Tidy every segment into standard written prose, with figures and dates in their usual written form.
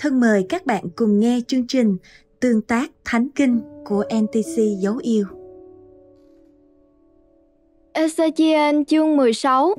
Thân mời các bạn cùng nghe chương trình Tương tác Thánh Kinh của NTC Dấu Yêu. Ê-xê-chi-ên chương 16.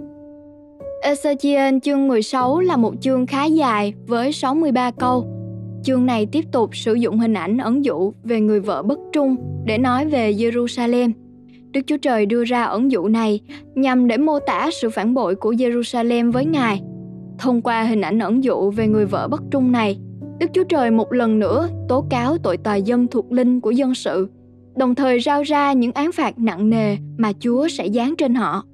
Ê-xê-chi-ên chương 16 là một chương khá dài với 63 câu. Chương này tiếp tục sử dụng hình ảnh ẩn dụ về người vợ bất trung để nói về Jerusalem. Đức Chúa Trời đưa ra ẩn dụ này nhằm để mô tả sự phản bội của Jerusalem với Ngài. Thông qua hình ảnh ẩn dụ về người vợ bất trung này, Đức Chúa Trời một lần nữa tố cáo tội tà dâm thuộc linh của dân sự, đồng thời rao ra những án phạt nặng nề mà Chúa sẽ giáng trên họ.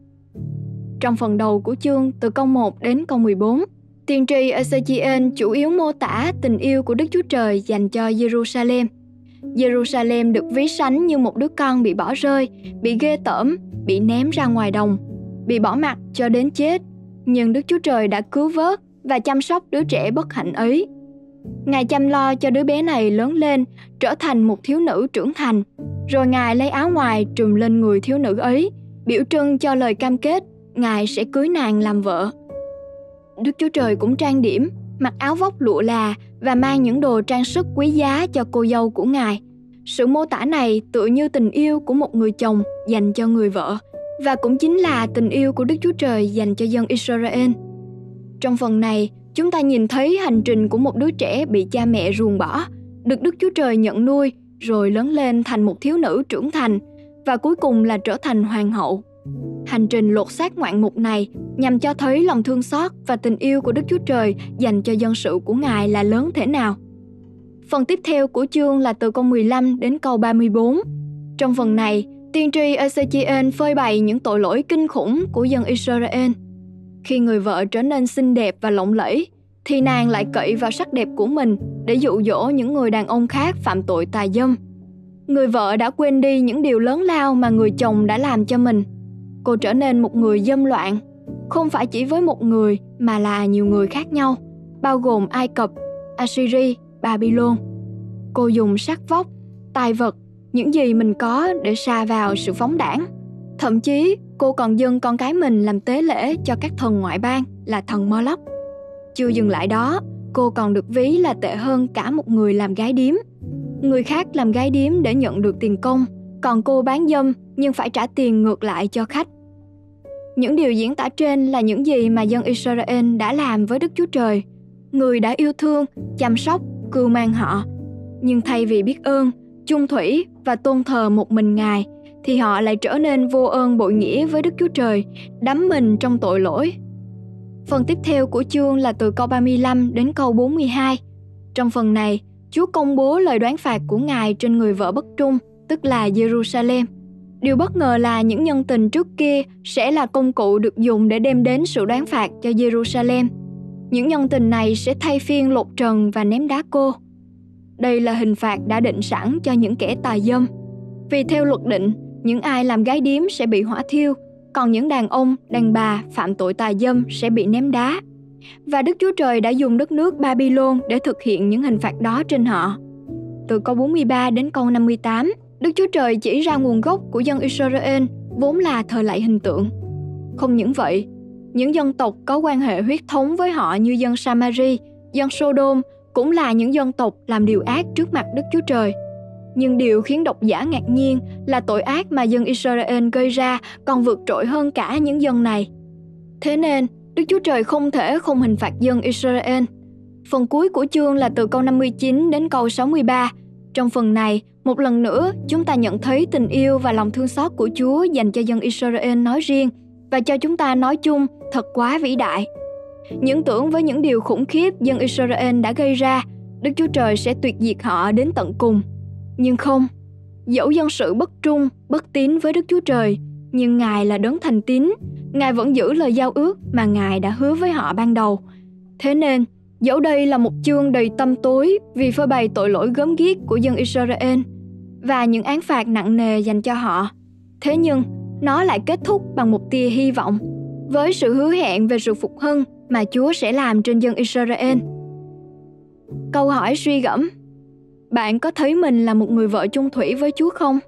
Trong phần đầu của chương từ câu 1 đến câu 14, tiên tri Ê-xê-chi-ên chủ yếu mô tả tình yêu của Đức Chúa Trời dành cho Jerusalem. Jerusalem được ví sánh như một đứa con bị bỏ rơi, bị ghê tởm, bị ném ra ngoài đồng, bị bỏ mặc cho đến chết. Nhưng Đức Chúa Trời đã cứu vớt và chăm sóc đứa trẻ bất hạnh ấy. Ngài chăm lo cho đứa bé này lớn lên, trở thành một thiếu nữ trưởng thành. Rồi Ngài lấy áo ngoài trùm lên người thiếu nữ ấy, biểu trưng cho lời cam kết Ngài sẽ cưới nàng làm vợ. Đức Chúa Trời cũng trang điểm, mặc áo vóc lụa là và mang những đồ trang sức quý giá cho cô dâu của Ngài. Sự mô tả này tựa như tình yêu của một người chồng dành cho người vợ, và cũng chính là tình yêu của Đức Chúa Trời dành cho dân Israel. Trong phần này, chúng ta nhìn thấy hành trình của một đứa trẻ bị cha mẹ ruồng bỏ, được Đức Chúa Trời nhận nuôi, rồi lớn lên thành một thiếu nữ trưởng thành, và cuối cùng là trở thành hoàng hậu. Hành trình lột xác ngoạn mục này nhằm cho thấy lòng thương xót và tình yêu của Đức Chúa Trời dành cho dân sự của Ngài là lớn thế nào. Phần tiếp theo của chương là từ câu 15 đến câu 34. Trong phần này, tiên tri Ê-xê-chi-ên phơi bày những tội lỗi kinh khủng của dân Israel. Khi người vợ trở nên xinh đẹp và lộng lẫy, thì nàng lại cậy vào sắc đẹp của mình để dụ dỗ những người đàn ông khác phạm tội tà dâm. Người vợ đã quên đi những điều lớn lao mà người chồng đã làm cho mình. Cô trở nên một người dâm loạn, không phải chỉ với một người mà là nhiều người khác nhau, bao gồm Ai Cập, Assyria, Babylon. Cô dùng sắc vóc, tài vật, những gì mình có để sa vào sự phóng đãng. Thậm chí, cô còn dâng con cái mình làm tế lễ cho các thần ngoại bang là thần Moloch. Chưa dừng lại đó, cô còn được ví là tệ hơn cả một người làm gái điếm. Người khác làm gái điếm để nhận được tiền công, còn cô bán dâm nhưng phải trả tiền ngược lại cho khách. Những điều diễn tả trên là những gì mà dân Israel đã làm với Đức Chúa Trời, người đã yêu thương, chăm sóc, cưu mang họ. Nhưng thay vì biết ơn, chung thủy và tôn thờ một mình Ngài, thì họ lại trở nên vô ơn bội nghĩa với Đức Chúa Trời, đắm mình trong tội lỗi. Phần tiếp theo của chương là từ câu 35 đến câu 42. Trong phần này, Chúa công bố lời đoán phạt của Ngài trên người vợ bất trung, tức là Jerusalem. Điều bất ngờ là những nhân tình trước kia sẽ là công cụ được dùng để đem đến sự đoán phạt cho Jerusalem. Những nhân tình này sẽ thay phiên lột trần và ném đá cô. Đây là hình phạt đã định sẵn cho những kẻ tà dâm. Vì theo luật định, những ai làm gái điếm sẽ bị hỏa thiêu, còn những đàn ông, đàn bà phạm tội tà dâm sẽ bị ném đá. Và Đức Chúa Trời đã dùng đất nước Babylon để thực hiện những hình phạt đó trên họ. Từ câu 43 đến câu 58, Đức Chúa Trời chỉ ra nguồn gốc của dân Israel vốn là thờ lạy hình tượng. Không những vậy, những dân tộc có quan hệ huyết thống với họ như dân Samari, dân Sodom cũng là những dân tộc làm điều ác trước mặt Đức Chúa Trời. Nhưng điều khiến độc giả ngạc nhiên là tội ác mà dân Israel gây ra còn vượt trội hơn cả những dân này. Thế nên, Đức Chúa Trời không thể không hình phạt dân Israel. Phần cuối của chương là từ câu 59 đến câu 63. Trong phần này, một lần nữa, chúng ta nhận thấy tình yêu và lòng thương xót của Chúa dành cho dân Israel nói riêng và cho chúng ta nói chung thật quá vĩ đại. Những tưởng với những điều khủng khiếp dân Israel đã gây ra, Đức Chúa Trời sẽ tuyệt diệt họ đến tận cùng. Nhưng không, dẫu dân sự bất trung, bất tín với Đức Chúa Trời, nhưng Ngài là đấng thành tín, Ngài vẫn giữ lời giao ước mà Ngài đã hứa với họ ban đầu. Thế nên, dẫu đây là một chương đầy tăm tối vì phơi bày tội lỗi gớm ghiếc của dân Israel và những án phạt nặng nề dành cho họ, thế nhưng nó lại kết thúc bằng một tia hy vọng, với sự hứa hẹn về sự phục hưng mà Chúa sẽ làm trên dân Israel. Câu hỏi suy gẫm: bạn có thấy mình là một người vợ chung thủy với Chúa không?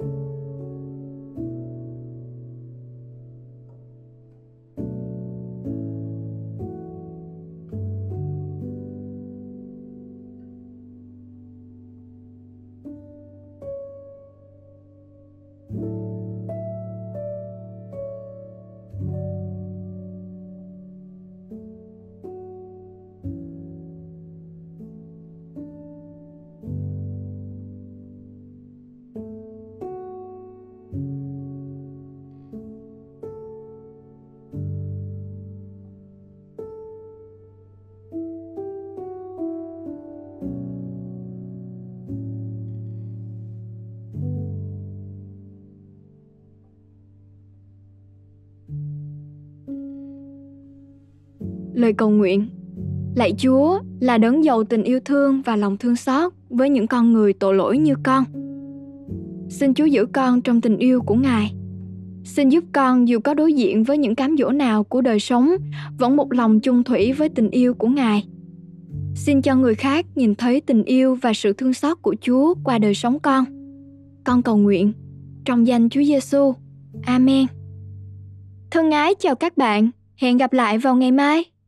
Lời cầu nguyện. Lạy Chúa là đấng giàu tình yêu thương và lòng thương xót với những con người tội lỗi như con. Xin Chúa giữ con trong tình yêu của Ngài. Xin giúp con dù có đối diện với những cám dỗ nào của đời sống, vẫn một lòng chung thủy với tình yêu của Ngài. Xin cho người khác nhìn thấy tình yêu và sự thương xót của Chúa qua đời sống con. Con cầu nguyện trong danh Chúa Giêsu. Amen. Thân ái chào các bạn. Hẹn gặp lại vào ngày mai.